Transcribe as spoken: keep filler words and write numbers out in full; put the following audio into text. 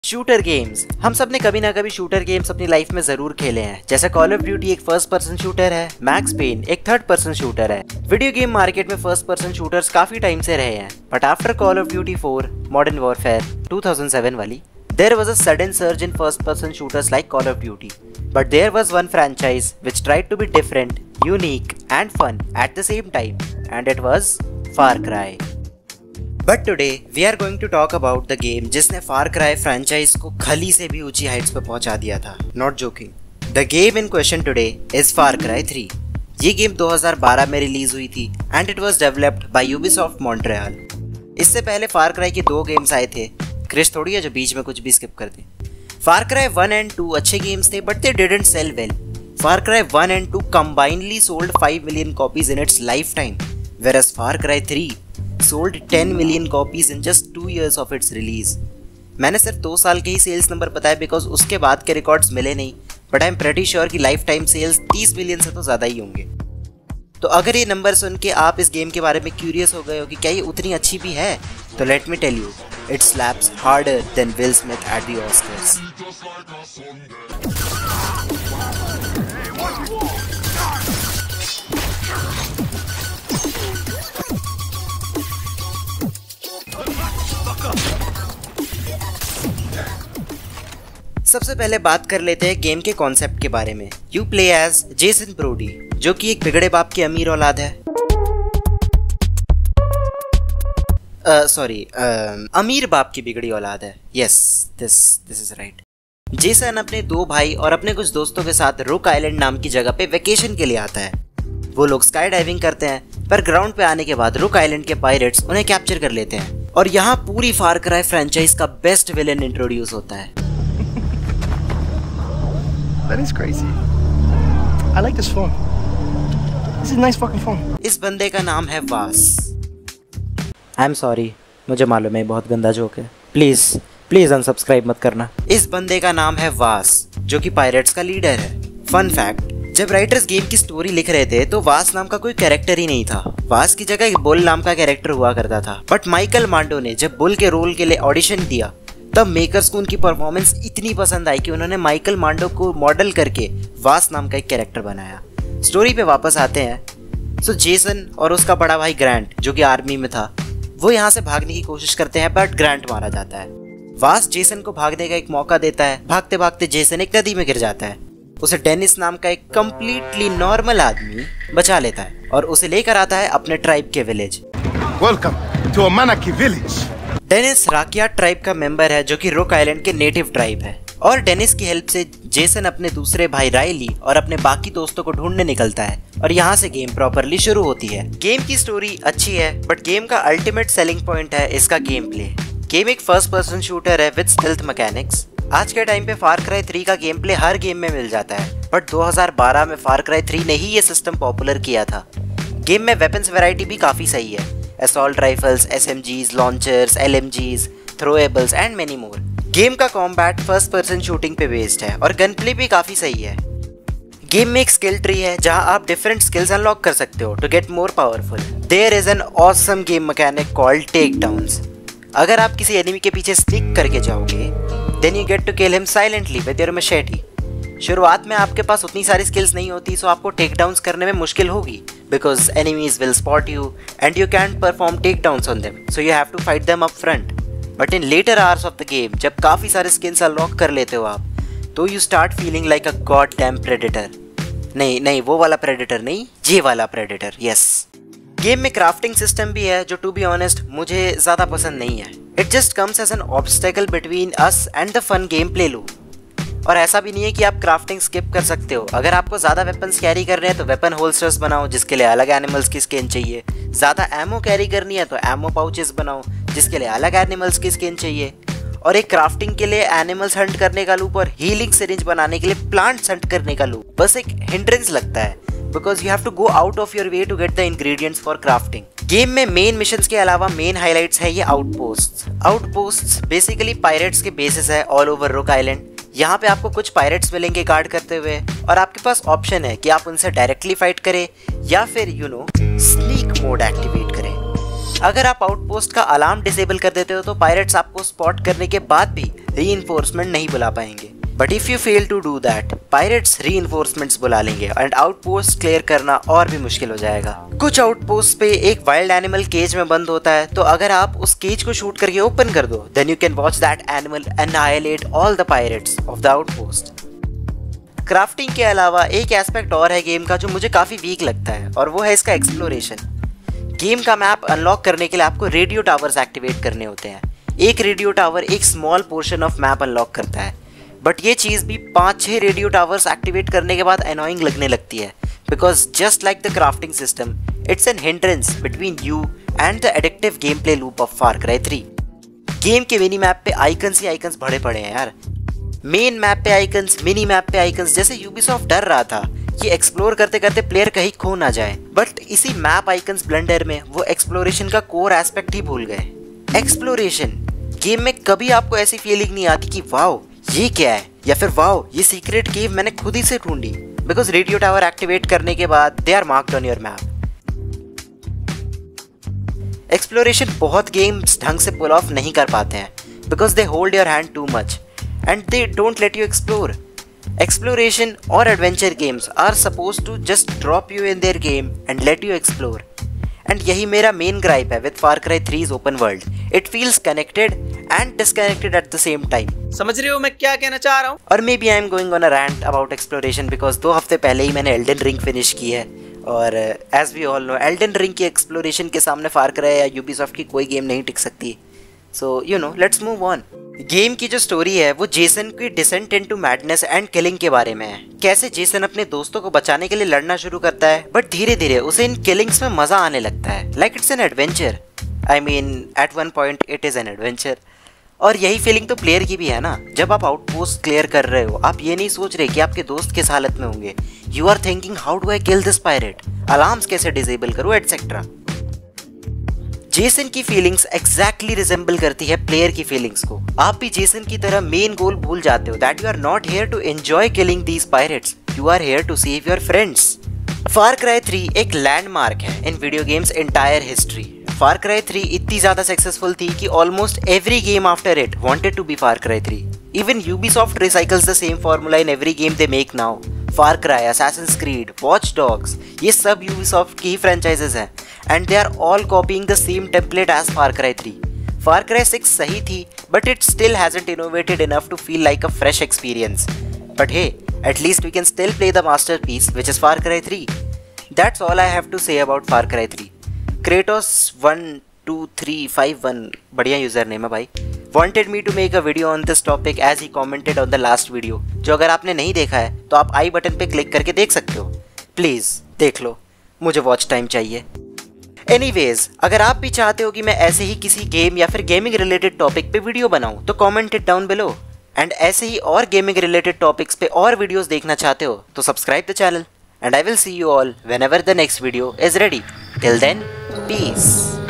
Shooter games, हम सब ने कभी ना कभी शूटर गेम्स अपनी लाइफ में जरूर खेले हैं। जैसे कॉल ऑफ ड्यूटी एक फर्स्ट पर्सन शूटर है, मैक्स पेन एक थर्ड पर्सन शूटर है। वीडियो गेम मार्केट में फर्स्ट पर्सन शूटर्स काफी टाइम से रहे हैं, but after Call of Duty four Modern Warfare two thousand seven वाली, there was a sudden surge in first person shooters like Call of Duty. But there was one franchise which tried to be different, unique and fun at the same time, and it was Far Cry. But today we are going to talk about the game जिसने Far Cry franchise को खली से भी ऊंची Heights पे पहुंचा दिया था। Not joking. The game in question today is Far Cry three. ये गेम दो हज़ार बारह में रिलीज हुई थी and it was developed by Ubisoft Montreal. इससे पहले Far Cry के दो गेम्स आए थे। क्रिश थोड़ी है जो बीच में कुछ भी स्किप कर दे। Far Cry one and two अच्छे गेम्स थे, but they didn't sell well. Far Cry one and two combinedly sold five million copies in its lifetime, whereas Far Cry three sold ten million copies in just two years of its release. मैंने सिर्फ दो साल के ही sales नंबर बताए because उसके बाद के रिकॉर्ड्स मिले नहीं, but I am pretty sure कि लाइफ टाइम सेल्स तीस मिलियन से तो ज़्यादा ही होंगे। तो अगर ये नंबर सुन के आप इस गेम के बारे में क्यूरियस हो गए हो कि क्या ये उतनी अच्छी भी है, तो let me tell you, it slaps harder than Will Smith at the Oscars. सबसे पहले बात कर लेते हैं गेम के कॉन्सेप्ट के बारे में। You play as Jason Brody, जो कि एक बिगड़े बाप की अमीर औलाद है। सॉरी uh, uh, अमीर बाप की बिगड़ी औलाद है। Yes, this this is right. Jason अपने दो भाई और अपने कुछ दोस्तों के साथ रोक आइलैंड नाम की जगह पे वेकेशन के लिए आता है। वो लोग स्काई डाइविंग करते हैं, पर ग्राउंड पे आने के बाद रोक आइलैंड के पायरेट्स उन्हें कैप्चर कर लेते हैं और यहाँ पूरी फार क्राई फ्रेंचाइज का बेस्ट विलेन इंट्रोड्यूस होता है। That is crazy. I like this phone. This is a nice fucking phone. इस बंदे का नाम है वास। आई एम सॉरी, मुझे मालूम है बहुत गंदा जोक है, प्लीज प्लीज अनसब्सक्राइब मत करना। इस बंदे का नाम है वास, जो कि पायरेट्स का लीडर है। फन फैक्ट, जब राइटर्स गेम की स्टोरी लिख रहे थे तो वास नाम का कोई कैरेक्टर ही नहीं था। वास की जगह एक बुल नाम का कैरेक्टर हुआ करता था, बट माइकल मांडो ने जब बुल के रोल के लिए ऑडिशन दिया, तब मेकर्स को उनकी परफॉर्मेंस इतनी पसंद आई कि उन्होंने माइकल मांडो को मॉडल करके वास नाम का एक कैरेक्टर बनाया। स्टोरी पे वापस आते हैं। सो जेसन और उसका बड़ा भाई ग्रांट, जो कि आर्मी में था, वो यहाँ से भागने की कोशिश करते हैं, बट ग्रांट मारा जाता है। वास जेसन को भागने का एक मौका देता है। भागते भागते जेसन एक नदी में गिर जाता है। उसे डेनिस नाम का एक कम्प्लीटली नॉर्मल आदमी बचा लेता है और उसे लेकर आता है अपने ट्राइब के village. Welcome to Amanaki village. Dennis Rakyat tribe का मेंबर है, जो कि रोक आइलैंड के नेटिव ट्राइब है। और डेनिस की हेल्प से जेसन अपने दूसरे भाई रायली और अपने बाकी दोस्तों को ढूंढने निकलता है और यहाँ से गेम प्रॉपरली शुरू होती है। गेम की स्टोरी अच्छी है, बट गेम का अल्टीमेट सेलिंग पॉइंट है इसका गेम प्ले। गेम एक फर्स्ट पर्सन शूटर है विद स्टेल्थ मैकेनिक्स। आज के टाइम पे फार क्राई थ्री का गेम प्ले हर गेम में मिल जाता है, बट दो हज़ार बारह में फार क्राई थ्री ने ही ये सिस्टम पॉपुलर किया था। गेम में वेपन्स वैरायटी भी काफी सही है। Assault rifles, S M Gs, launchers, L M Gs, throwables and many more. Game का कॉम्बैट फर्स्ट पर्सन शूटिंग पे बेस्ड है और गन प्ले भी काफी सही है। गेम में एक स्किल ट्री है जहां आप डिफरेंट स्किल्स अनलॉक कर सकते हो to get more powerful. There is an awesome game mechanic called take downs. अगर आप किसी एनिमी के पीछे स्निक करके जाओगे, then you get to kill him silently with your machete. शुरुआत में आपके पास उतनी सारी स्किल्स नहीं होती, सो आपको टेक डाउन्स करने में मुश्किल होगी because enemies will spot you and you can't perform take downs on them, so you have to fight them up front. But in later hours of the game, जब काफ़ी सारे स्किल्स अनलॉक कर लेते हो आप, तो you start feeling like a god damn predator. नहीं नहीं वो वाला प्रेडेटर नहीं, ये वाला प्रेडेटर। यस, गेम में क्राफ्टिंग सिस्टम भी है जो टू बी ऑनेस्ट मुझे ज़्यादा पसंद नहीं है। It just comes as an obstacle between us and the fun game play loop. और ऐसा भी नहीं है कि आप क्राफ्टिंग स्किप कर सकते हो। अगर आपको ज़्यादा वेपन्स कैरी करने हैं तो वेपन होल्स्टर्स बनाओ, जिसके लिए अलग एनिमल्स की स्किन चाहिए। ज़्यादा एमो कैरी करनी है तो एमो पाउचेस बनाओ, जिसके लिए अलग एनिमल्स की स्किन चाहिए। और एक क्राफ्टिंग के लिए एनिमल्स हंट करने का लूप और हीलिंग सिरिंज बनाने के लिए प्लांट्स हंट करने का लूप बस एक हिंड्रेंस लगता है, because you have to go out of your way to get the ingredients for crafting. Game में मेन मिशंस के अलावा मेन हाइलाइट्स है ये आउटपोस्ट्स। आउटपोस्ट्स बेसिकली पायरेट्स के बेसिस है ऑल ओवर रोक आइलैंड। यहाँ पे आपको कुछ पायरेट्स मिलेंगे गार्ड करते हुए, और आपके पास ऑप्शन है कि आप उनसे डायरेक्टली फाइट करें या फिर you know sneak mode activate करें। अगर आप आउटपोस्ट का अलार्म डिसेबल कर देते हो तो पायरेट्स आपको स्पॉट करने के बाद भी रीइंफोर्समेंट नहीं बुला पाएंगे। But if you fail to do that, pirates reinforcements बुला लेंगे एंड आउटपोस्ट क्लियर करना और भी मुश्किल हो जाएगा। कुछ आउटपोस्ट पे एक वाइल्ड एनिमल केज में बंद होता है, तो अगर आप उस केज को शूट करके ओपन कर दो, then you can watch that animal annihilate all the pirates of the outpost. Crafting के अलावा एक एस्पेक्ट और है गेम का जो मुझे काफी वीक लगता है, और वो है इसका एक्सप्लोरेशन। गेम का मैप अनलॉक करने के लिए आपको रेडियो टावर्स एक्टिवेट करने होते हैं। एक रेडियो टावर एक small portion of map unlock करता है, बट ये चीज़ भी पाँच छः रेडियो टावर्स एक्टिवेट करने के बाद अनोइंग लगने लगती है, because just like the crafting system, it's an hindrance between you and the addictive game play loop of Far Cry three. Game के मिनी मैप पे आइकन्स ही आइकन्स भरे पड़े हैं यार। मेन मैप पे आइकन्स, मिनी मैप पे icons, जैसे यूबीसॉफ्ट डर रहा था कि एक्सप्लोर करते करते प्लेयर कहीं खो ना जाए, बट इसी मैप आइकन्स ब्लेंडर में वो एक्सप्लोरेशन का कोर एस्पेक्ट ही भूल गए। एक्सप्लोरेशन गेम में कभी आपको ऐसी फीलिंग नहीं आती कि वाओ ये क्या है, या फिर वाओ ये सीक्रेट केव मैंने खुद ही से ढूंढी, बिकॉज रेडियो टावर एक्टिवेट करने के बाद they are marked on your map. Exploration बहुत गेम्स ढंग से पुल ऑफ नहीं कर पाते हैं, because they hold your hand too much and they don't let you explore. Exploration और adventure games are suppose to just drop you in their game and let you explore, and यही मेरा main gripe है with Far Cry three's open world. It feels connected and disconnected at the same time. समझ रहे हो मैं क्या कहना चाह रहा हूँ? और maybe I am going on a rant about exploration, because दो हफ्ते पहले ही मैंने एल्डन रिंग फिनिश की है, और as we all know Elden Ring की एक्सप्लोरेशन के सामने फार क्राई या यूबीसॉफ्ट की कोई गेम नहीं टिक सकती। So you know, let's move on. Game की जो स्टोरी है वो जेसन की descent into madness and killing के बारे में है। कैसे जेसन अपने दोस्तों को बचाने के लिए लड़ना शुरू करता है, बट धीरे धीरे उसे इन किलिंग्स में मजा आने लगता है, like it's an adventure. I mean at one point it is an adventure. और यही फीलिंग तो प्लेयर की भी है ना। जब आप आउटपोस्ट क्लियर कर रहे हो, आप ये नहीं सोच रहे कि आपके दोस्त किस हालत में होंगे। You are thinking how do I kill this pirate, alarms कैसे डिसेबल करूं, एटसेट्रा। जेसन की फीलिंग्स एग्जैक्टली रिजेंबल करती है प्लेयर की फीलिंग्स को। आप भी जेसन की तरह मेन गोल भूल जाते हो, that you are not here to enjoy killing these pirates, you are here to save your friends. Far Cry three एक लैंडमार्क है in video games entire history. Far Cry three इतनी ज्यादा successful थी कि almost every game after it wanted to be Far Cry three. Even Ubisoft recycles the same formula in every game they make now. Far Cry, Assassin's Creed, Watch Dogs, ये सब Ubisoft की ही franchises हैं, and they are all copying the same template as Far Cry three. Far Cry six सही थी, but it still hasn't innovated enough to feel like a fresh experience. But hey, at least we can still play the masterpiece, which is Far Cry three. That's all I have to say about Far Cry three. Kratos one two three five one, बढ़िया user name है भाई, wanted me to make a video on this topic as he commented on the last video, जो अगर आपने नहीं देखा है तो आप आई बटन पे क्लिक करके देख सकते हो। प्लीज देख लो, मुझे वॉच टाइम चाहिए। एनीवेज, अगर आप भी चाहते हो कि मैं ऐसे ही किसी गेम या फिर गेमिंग रिलेटेड टॉपिक पे वीडियो बनाऊं, तो comment it down below. And ऐसे ही और गेमिंग रिलेटेड टॉपिक्स पे और वीडियोस देखना चाहते हो तो subscribe the channel, and I will see you all whenever the next video is ready. Till then, piece.